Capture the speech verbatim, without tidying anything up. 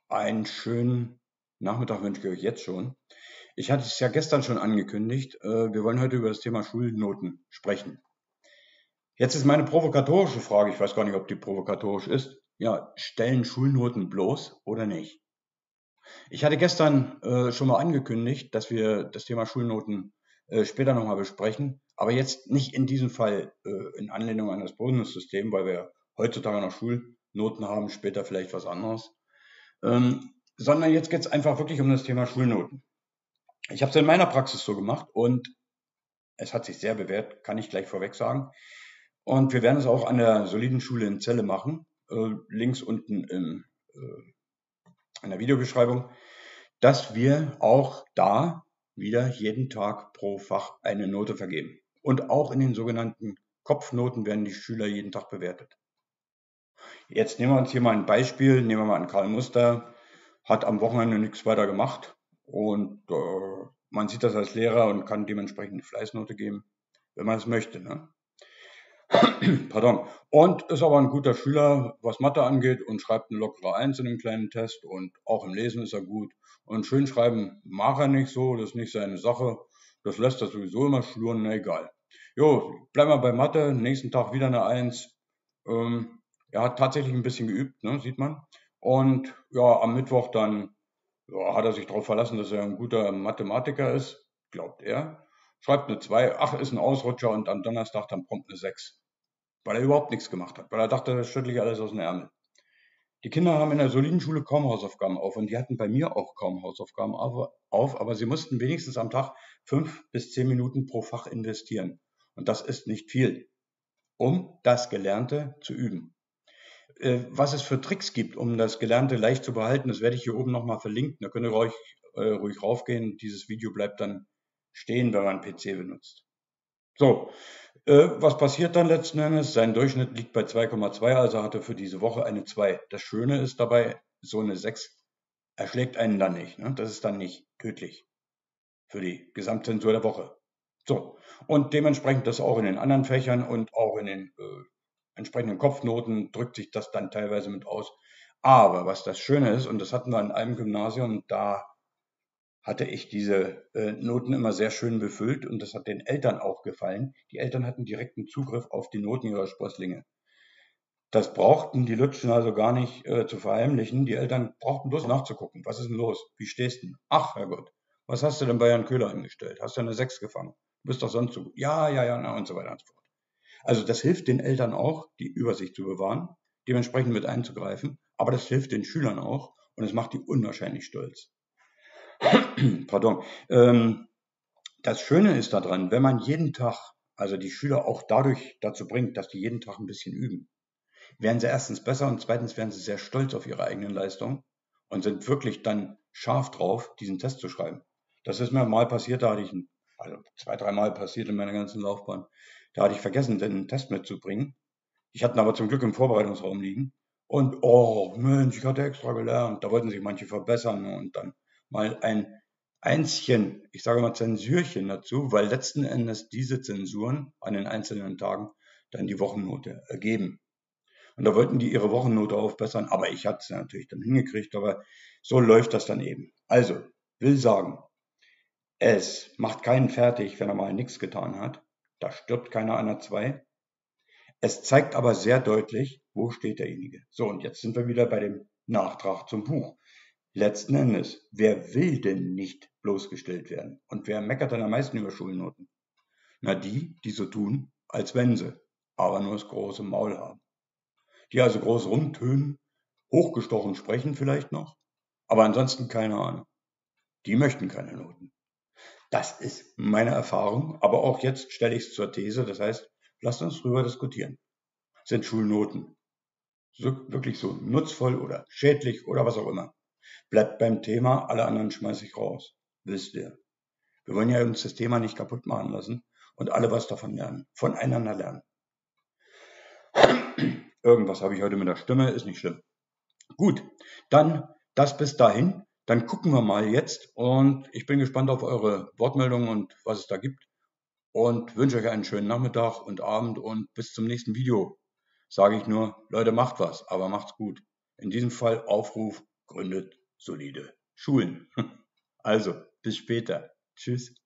Einen schönen Nachmittag wünsche ich euch jetzt schon. Ich hatte es ja gestern schon angekündigt. äh, Wir wollen heute über das Thema Schulnoten sprechen. Jetzt ist meine provokatorische Frage, ich weiß gar nicht, ob die provokatorisch ist. Ja, stellen Schulnoten bloß oder nicht? Ich hatte gestern äh, schon mal angekündigt, dass wir das Thema Schulnoten äh, später nochmal besprechen, aber jetzt nicht in diesem Fall äh, in Anlehnung an das Bundessystem, weil wir heutzutage noch Schulnoten haben, später vielleicht was anderes. Ähm, sondern jetzt geht es einfach wirklich um das Thema Schulnoten. Ich habe es in meiner Praxis so gemacht und es hat sich sehr bewährt, kann ich gleich vorweg sagen. Und wir werden es auch an der soliden Schule in Celle machen, äh, links unten im, äh, in der Videobeschreibung, dass wir auch da wieder jeden Tag pro Fach eine Note vergeben. Und auch in den sogenannten Kopfnoten werden die Schüler jeden Tag bewertet. Jetzt nehmen wir uns hier mal ein Beispiel, nehmen wir mal an Karl Muster, hat am Wochenende nichts weiter gemacht und äh, man sieht das als Lehrer und kann dementsprechend eine Fleißnote geben, wenn man es möchte. Ne? Pardon. Und ist aber ein guter Schüler, was Mathe angeht und schreibt eine lockere Eins in dem kleinen Test und auch im Lesen ist er gut. Und schön schreiben mag er nicht so, das ist nicht seine Sache. Das lässt er sowieso immer schlurren, na egal. Jo, bleiben wir bei Mathe, nächsten Tag wieder eine Eins. Ähm, er hat tatsächlich ein bisschen geübt, ne, sieht man. Und ja, am Mittwoch dann ja, hat er sich darauf verlassen, dass er ein guter Mathematiker ist, glaubt er. Schreibt eine zwei, ach, ist ein Ausrutscher und am Donnerstag dann prompt eine sechs, weil er überhaupt nichts gemacht hat, weil er dachte, das schüttle ich alles aus dem Ärmel. Die Kinder haben in der soliden Schule kaum Hausaufgaben auf und die hatten bei mir auch kaum Hausaufgaben auf, aber sie mussten wenigstens am Tag fünf bis zehn Minuten pro Fach investieren. Und das ist nicht viel, um das Gelernte zu üben. Äh, was es für Tricks gibt, um das Gelernte leicht zu behalten, das werde ich hier oben nochmal verlinken. Da könnt ihr ruhig, äh, ruhig raufgehen. Dieses Video bleibt dann stehen, wenn man P C benutzt. So, äh, was passiert dann letzten Endes? Sein Durchschnitt liegt bei zwei Komma zwei, also hat er für diese Woche eine zwei. Das Schöne ist dabei, so eine sechs erschlägt einen dann nicht. Ne? Das ist dann nicht tödlich für die Gesamtzensur der Woche. So, und dementsprechend das auch in den anderen Fächern und auch in den äh, entsprechenden Kopfnoten drückt sich das dann teilweise mit aus. Aber was das Schöne ist, und das hatten wir in einem Gymnasium, da hatte ich diese äh, Noten immer sehr schön befüllt und das hat den Eltern auch gefallen. Die Eltern hatten direkten Zugriff auf die Noten ihrer Sprösslinge. Das brauchten die Lütschen also gar nicht äh, zu verheimlichen. Die Eltern brauchten bloß nachzugucken. Was ist denn los? Wie stehst du denn? Ach, Herrgott, was hast du denn bei Jan Köhler angestellt? Hast du eine sechs gefangen? Du bist doch sonst so gut. Ja, ja, ja, na, und so weiter und so fort. Also das hilft den Eltern auch, die Übersicht zu bewahren, dementsprechend mit einzugreifen. Aber das hilft den Schülern auch und es macht die unwahrscheinlich stolz. Pardon. Ähm, das Schöne ist daran, wenn man jeden Tag, also die Schüler auch dadurch dazu bringt, dass die jeden Tag ein bisschen üben, werden sie erstens besser und zweitens werden sie sehr stolz auf ihre eigenen Leistungen und sind wirklich dann scharf drauf, diesen Test zu schreiben. Das ist mir mal passiert, da hatte ich, einen, also zwei, dreimal passiert in meiner ganzen Laufbahn, da hatte ich vergessen, den Test mitzubringen. Ich hatte ihn aber zum Glück im Vorbereitungsraum liegen. Und oh Mensch, ich hatte extra gelernt. Da wollten sich manche verbessern und dann mal ein Einschen, ich sage mal Zensurchen dazu, weil letzten Endes diese Zensuren an den einzelnen Tagen dann die Wochennote ergeben. Und da wollten die ihre Wochennote aufbessern, aber ich hatte es natürlich dann hingekriegt, aber so läuft das dann eben. Also, will sagen, es macht keinen fertig, wenn er mal nichts getan hat. Da stirbt keiner an der zwei. Es zeigt aber sehr deutlich, wo steht derjenige. So, und jetzt sind wir wieder bei dem Nachtrag zum Buch. Letzten Endes, wer will denn nicht bloßgestellt werden? Und wer meckert dann am meisten über Schulnoten? Na, die, die so tun, als wenn sie, aber nur das große Maul haben. Die also groß rumtönen, hochgestochen sprechen vielleicht noch, aber ansonsten keine Ahnung. Die möchten keine Noten. Das ist meine Erfahrung, aber auch jetzt stelle ich es zur These, das heißt, lasst uns drüber diskutieren. Sind Schulnoten so, wirklich so nutzvoll oder schädlich oder was auch immer? Bleibt beim Thema, alle anderen schmeiße ich raus. Wisst ihr. Wir wollen ja uns das Thema nicht kaputt machen lassen und alle was davon lernen, voneinander lernen. Irgendwas habe ich heute mit der Stimme, ist nicht schlimm. Gut, dann das bis dahin. Dann gucken wir mal jetzt und ich bin gespannt auf eure Wortmeldungen und was es da gibt und wünsche euch einen schönen Nachmittag und Abend und bis zum nächsten Video. Sage ich nur, Leute, macht was, aber macht's gut. In diesem Fall Aufruf, gründet solide Schulen. Also, bis später. Tschüss.